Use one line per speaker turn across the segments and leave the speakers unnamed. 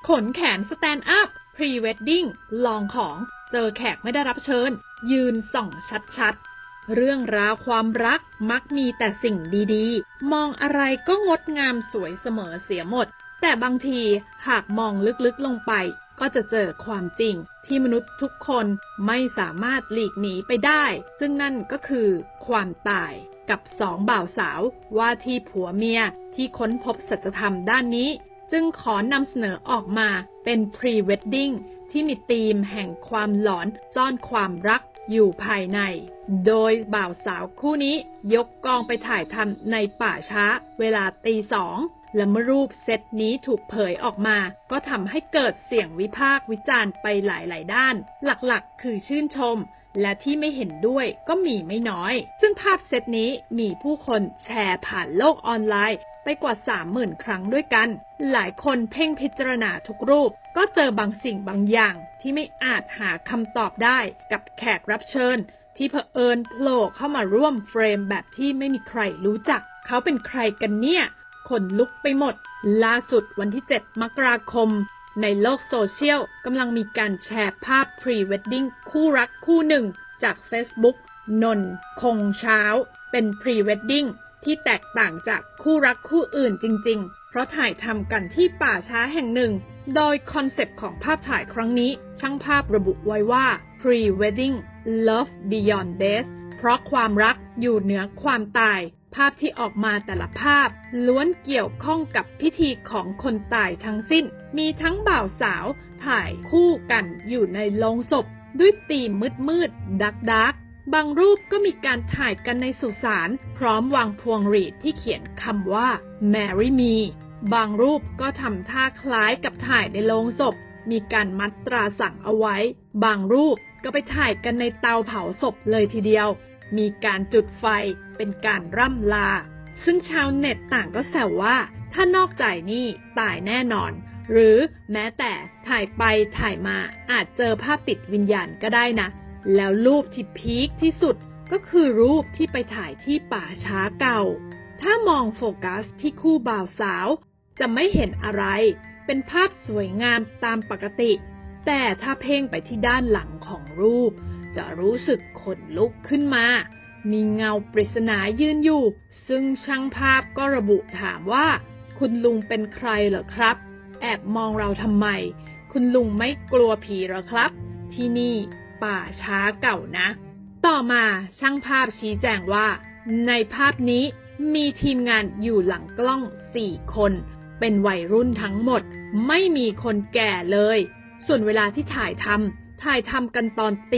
ขนแขนสแตนด์อัพพรีเวดดิ้งลองของเจอแขกไม่ได้รับเชิญยืนส่องชัดๆเรื่องราวความรักมักมีแต่สิ่งดีๆมองอะไรก็งดงามสวยเสมอเสียหมดแต่บางทีหากมองลึกๆลงไปก็จะเจอความจริงที่มนุษย์ทุกคนไม่สามารถหลีกหนีไปได้ซึ่งนั่นก็คือความตายกับสองบ่าวสาวว่าที่ผัวเมียที่ค้นพบสัจธรรมด้านนี้จึงขอนำเสนอออกมาเป็นพรีเวดดิ้งที่มีธีมแห่งความหลอนซ่อนความรักอยู่ภายในโดยบ่าวสาวคู่นี้ยกกองไปถ่ายทำในป่าช้าเวลาตี 2และเมื่อรูปเซตนี้ถูกเผยออกมาก็ทำให้เกิดเสียงวิพากษ์วิจารณ์ไปหลายๆด้านหลักๆคือชื่นชมและที่ไม่เห็นด้วยก็มีไม่น้อยซึ่งภาพเซตนี้มีผู้คนแชร์ผ่านโลกออนไลน์ไปกว่า 30,000 ครั้งด้วยกันหลายคนเพ่งพิจารณาทุกรูปก็เจอบางสิ่งบางอย่างที่ไม่อาจหาคำตอบได้กับแขกรับเชิญที่เผอิญโผล่เข้ามาร่วมเฟรมแบบที่ไม่มีใครรู้จักเขาเป็นใครกันเนี่ยขนลุกไปหมดล่าสุดวันที่ 7 มกราคมในโลกโซเชียลกำลังมีการแชร์ภาพพรีเวดดิ้งคู่รักคู่หนึ่งจาก Facebook นนท์คงเช้าเป็นพรีเวดดิ้งที่แตกต่างจากคู่รักคู่อื่นจริงๆเพราะถ่ายทำกันที่ป่าช้าแห่งหนึ่งโดยคอนเซปต์ของภาพถ่ายครั้งนี้ช่างภาพระบุไว้ว่า Pre-Wedding Love Beyond Death เพราะความรักอยู่เหนือความตายภาพที่ออกมาแต่ละภาพล้วนเกี่ยวข้องกับพิธีของคนตายทั้งสิ้นมีทั้งบ่าวสาวถ่ายคู่กันอยู่ในโลงศพด้วยธีมมืดๆดักๆบางรูปก็มีการถ่ายกันในสุสานพร้อมวางพวงหรีดที่เขียนคำว่า Marry Me บางรูปก็ทำท่าคล้ายกับถ่ายในโลงศพมีการมัดตราสั่งเอาไว้บางรูปก็ไปถ่ายกันในเตาเผาศพเลยทีเดียวมีการจุดไฟเป็นการร่ำลาซึ่งชาวเน็ตต่างก็แซวว่าถ้านอกใจนี่ตายแน่นอนหรือแม้แต่ถ่ายไปถ่ายมาอาจเจอภาพติดวิญญาณก็ได้นะแล้วรูปที่พีคที่สุดก็คือรูปที่ไปถ่ายที่ป่าช้าเก่าถ้ามองโฟกัสที่คู่บ่าวสาวจะไม่เห็นอะไรเป็นภาพสวยงามตามปกติแต่ถ้าเพ่งไปที่ด้านหลังของรูปจะรู้สึกขนลุกขึ้นมามีเงาปริศนายืนอยู่ซึ่งช่างภาพก็ระบุถามว่าคุณลุงเป็นใครเหรอครับแอบมองเราทำไมคุณลุงไม่กลัวผีเหรอครับที่นี่ป่าช้าเก่านะต่อมาช่างภาพชี้แจงว่าในภาพนี้มีทีมงานอยู่หลังกล้อง4 คนเป็นวัยรุ่นทั้งหมดไม่มีคนแก่เลยส่วนเวลาที่ถ่ายทำกันตอนตี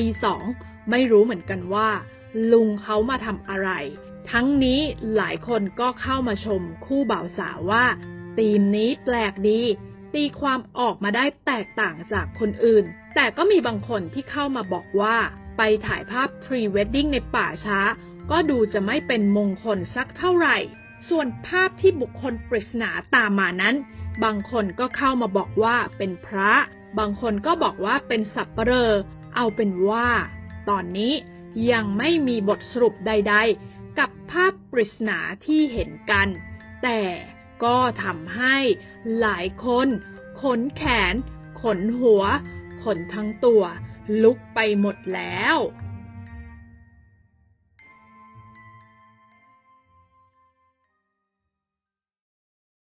2ไม่รู้เหมือนกันว่าลุงเขามาทำอะไรทั้งนี้หลายคนก็เข้ามาชมคู่บ่าวสาวว่าธีมนี้แปลกดีตีความออกมาได้แตกต่างจากคนอื่นแต่ก็มีบางคนที่เข้ามาบอกว่าไปถ่ายภาพพรีเวดดิ้งในป่าช้าก็ดูจะไม่เป็นมงคลสักเท่าไหร่ส่วนภาพที่บุคคลปริศนาตามมานั้นบางคนก็เข้ามาบอกว่าเป็นพระบางคนก็บอกว่าเป็นสัปเหร่อเอาเป็นว่าตอนนี้ยังไม่มีบทสรุปใดๆกับภาพปริศนาที่เห็นกันแต่ก็ทำให้หลายคนขนแขนขนหัวขนทั้งตัวลุกไปหมดแล้ว